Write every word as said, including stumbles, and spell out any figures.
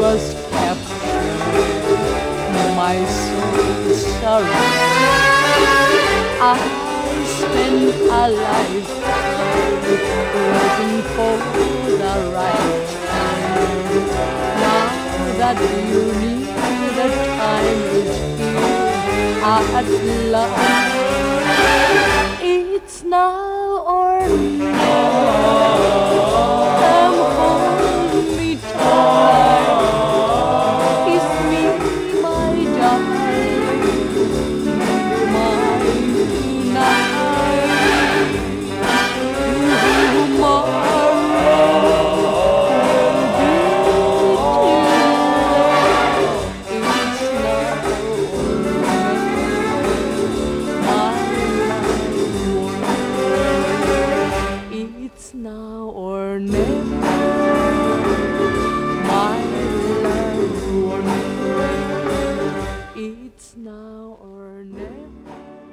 was captured, my soul surrendered. I spent a lifetime waiting for the right time. Now that you need the time is here at last. It's now or never. Come hold me tight. Kiss me, my darling. Mine tonight. It's now or never, my loved one. It's now or never.